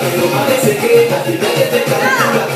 pero parece que a ti nadie te calcula.